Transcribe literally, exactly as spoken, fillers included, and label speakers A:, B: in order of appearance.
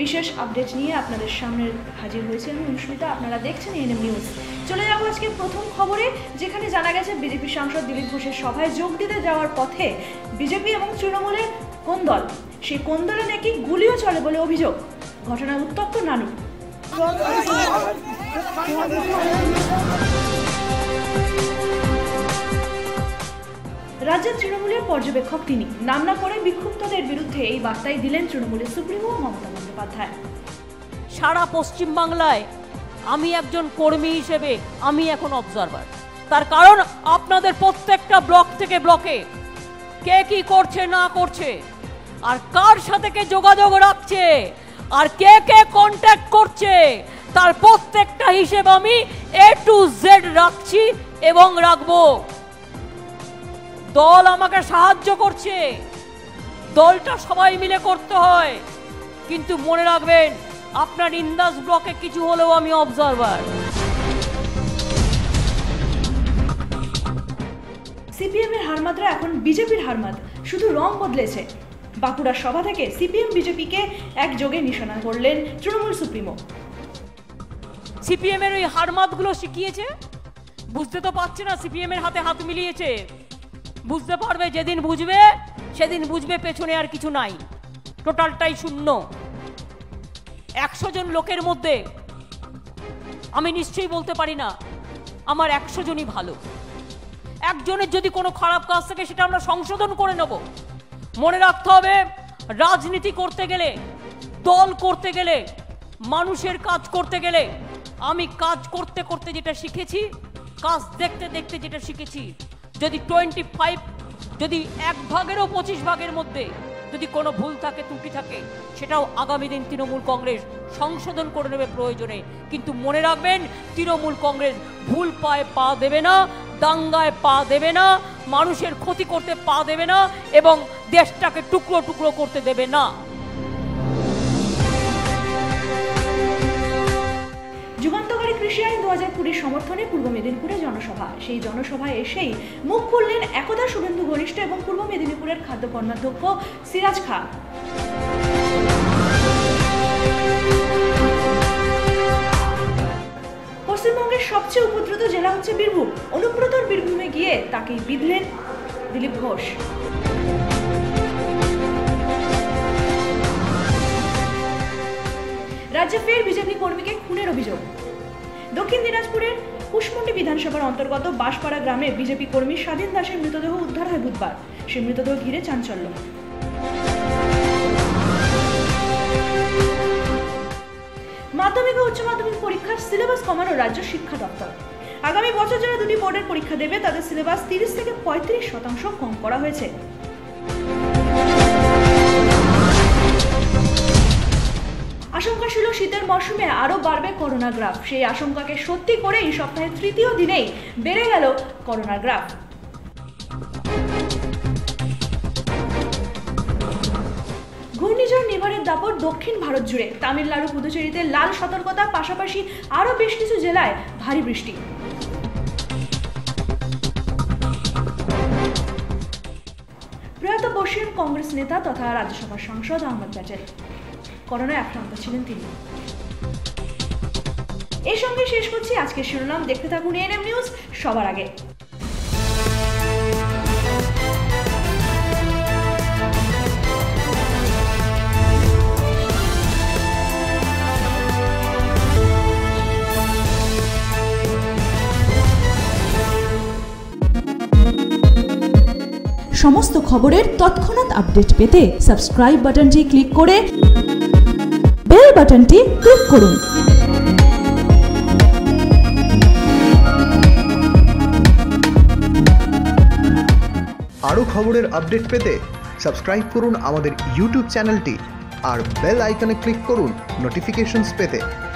A: বিশেষ আপডেট নিয়ে আপনাদের সামনে হাজির হয়েছে আমি অনুষ্মিতা। আপনারা দেখছেন এএনএম নিউজ। চলে যাব আজকে প্রথম খবরে, যেখানে জানা গেছে বিজেপি সাংসদ দিলীপ ঘোষের সভায় যোগ দিতে যাওয়ার পথে বিজেপি এবং তৃণমূলের কোন্দল, সেই কোন্দলে নাকি গুলিও চলে বলে অভিযোগ। ঘটনায় উত্তপ্ত নানু। রাজ্যের তৃণমূলের পর্যবেক্ষক তিনি। নাম না করে বিক্ষুব্ধদের বিরুদ্ধে এই বার্তাই দিলেন তৃণমূলের সুপ্রিমো মমতা বন্দ্যোপাধ্যায়।
B: সারা পশ্চিমবাংলায় আমি একজন কর্মী হিসেবে আমি এখন অবজারভার। তার কারণ আপনাদের প্রত্যেকটা ব্লক থেকে ব্লকে কে কি করছে না করছে, আর কার সাথে কে যোগাযোগ রাখছে, আর কে কে কন্ট্যাক্ট করছে, তার প্রত্যেকটা হিসেব আমি এ টু জেড রাখছি এবং রাখবো। দল আমাকে সাহায্য করছে, দলটা সবাই মিলে করতে হয়, কিন্তু মনে রাখবেন আপনার ইন্দাস ব্লকে কিছু হলেও আমি অবজারভার।
A: সিপিএম এর হারমাদরা এখন বিজেপির হারমাদ, শুধু রং বদলেছে। বাঁকুড়ার সভা থেকে সিপিএম বিজেপিকে একযোগে নিশানা করলেন তৃণমূল সুপ্রিমো।
B: সিপিএম এর ওই হারমাদগুলো শিখিয়েছে, বুঝতে তো পারছে না সিপিএম এর হাতে হাত মিলিয়েছে। বুঝতে পারবে যেদিন বুঝবে, সেদিন বুঝবে পেছনে আর কিছু নাই, টোটালটাই শূন্য। একশো জন লোকের মধ্যে আমি নিশ্চয়ই বলতে পারি না আমার একশো জনই ভালো। একজনের যদি কোনো খারাপ কাজ থাকে সেটা আমরা সংশোধন করে নেব। মনে রাখতে হবে, রাজনীতি করতে গেলে, দল করতে গেলে, মানুষের কাজ করতে গেলে আমি কাজ করতে করতে যেটা শিখেছি, কাজ দেখতে দেখতে যেটা শিখেছি, যদি টোয়েন্টি ফাইভ যদি এক ভাগেরও পঁচিশ ভাগের মধ্যে যদি কোনো ভুল থাকে, ত্রুটি থাকে, সেটাও আগামী দিন তৃণমূল কংগ্রেস সংশোধন করে নেবে প্রয়োজনে। কিন্তু মনে রাখবেন, তৃণমূল কংগ্রেস ভুল পায়ে পা দেবে না, দাঙ্গায় পা দেবে না, মানুষের ক্ষতি করতে পা দেবে না এবং দেশটাকে টুকরো টুকরো করতে দেবে না।
A: যুগান্তকারী কৃষি আইন দু হাজার কুড়ির সমর্থনে পূর্ব মেদিনীপুরে জনসভা। সেই জনসভায় এসেই মুখ খুললেন একদা শুভেন্দু ঘনিষ্ঠ এবং পূর্ব মেদিনীপুরের খাদ্য কর্মাধ্যক্ষ সিরাজ খাঁ। পশ্চিমবঙ্গের সবচেয়ে উপদ্রুত জেলা হচ্ছে বীরভূম। অনুব্রতর বীরভূমে গিয়ে তাকেই বিঁধলেন দিলীপ ঘোষ। রাজ্যে ফের বিজেপি কর্মীকে খুনের অভিযোগ। দক্ষিণ দিনাজপুরের কুশমন্ডি বিধানসভার অন্তর্গত বাঁশপাড়া গ্রামে বিজেপি কর্মী স্বাধীন দাসের মৃতদেহ উদ্ধার হয় বুধবার। সে মৃতদেহ ঘিরে চাঞ্চল্য। মাধ্যমিক ও উচ্চ মাধ্যমিক পরীক্ষার সিলেবাস কমানো রাজ্য শিক্ষা দপ্তর। আগামী বছর যারা দুটি বোর্ডের পরীক্ষা দেবে তাদের সিলেবাস তিরিশ থেকে পঁয়ত্রিশ শতাংশ কম করা হয়েছে। আশঙ্কা ছিল শীতের মরশুমে আরো বাড়বে করোনা গ্রাফ। সেই আশঙ্কাকে সত্যি করে এই সপ্তাহের তৃতীয় দিনেই বেড়ে গেল করোনা গ্রাফ। ঘূর্ণিঝড় নিভারের দাপট দক্ষিণ ভারত জুড়ে। তামিলনাড়ু, পুদুচেরিতে লাল সতর্কতা, পাশাপাশি আরো বেশ কিছু জেলায় ভারী বৃষ্টি। প্রয়াত বর্ষীয় কংগ্রেস নেতা তথা রাজ্যসভার সাংসদ আহমদ প্যাটেল করোনায় আক্রান্ত ছিলেন তিনি। এর সঙ্গে শেষ করছি আজকের শিরোনাম। দেখতে থাকুন এএনএম নিউজ সবার আগে। সমস্ত খবরের তৎক্ষণাৎ আপডেট পেতে সাবস্ক্রাইব বাটনটি ক্লিক করে বেল বাটনটি ক্লিক করুন।
C: আরও খবরের আপডেট পেতে সাবস্ক্রাইব করুন আমাদের ইউটিউব চ্যানেলটি আর বেল আইকনে ক্লিক করুন নোটিফিকেশনস পেতে।